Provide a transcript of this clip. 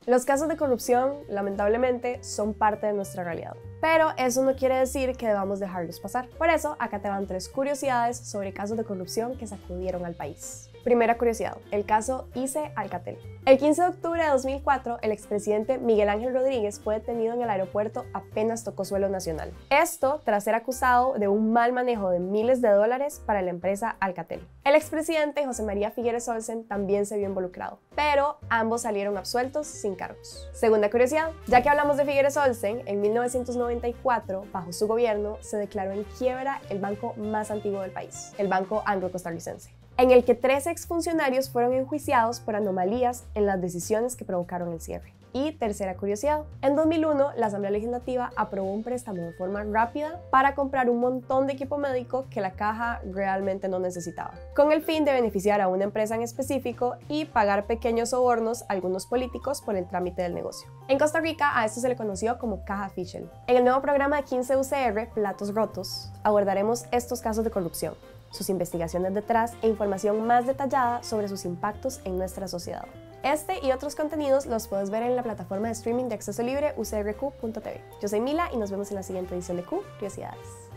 Los casos de corrupción, lamentablemente, son parte de nuestra realidad. Pero eso no quiere decir que debamos dejarlos pasar. Por eso, acá te van 3 curiosidades sobre casos de corrupción que sacudieron al país. Primera curiosidad, el caso ICE Alcatel. El 15 de octubre de 2004, el expresidente Miguel Ángel Rodríguez fue detenido en el aeropuerto apenas tocó suelo nacional. Esto tras ser acusado de un mal manejo de miles de dólares para la empresa Alcatel. El expresidente José María Figueres Olsen también se vio involucrado, pero ambos salieron absueltos sin cargos. Segunda curiosidad, ya que hablamos de Figueres Olsen, en 1994, bajo su gobierno, se declaró en quiebra el banco más antiguo del país, el Banco Anglo-Costarricense, en el que 3 exfuncionarios fueron enjuiciados por anomalías en las decisiones que provocaron el cierre. Y tercera curiosidad, en 2001 la Asamblea Legislativa aprobó un préstamo de forma rápida para comprar un montón de equipo médico que la caja realmente no necesitaba, con el fin de beneficiar a una empresa en específico y pagar pequeños sobornos a algunos políticos por el trámite del negocio. En Costa Rica a esto se le conoció como Caja Fischel. En el nuevo programa de 15 UCR, Platos Rotos, abordaremos estos casos de corrupción, sus investigaciones detrás e información más detallada sobre sus impactos en nuestra sociedad. Este y otros contenidos los puedes ver en la plataforma de streaming de acceso libre ucrq.tv. Yo soy Mila y nos vemos en la siguiente edición de Curiosidades.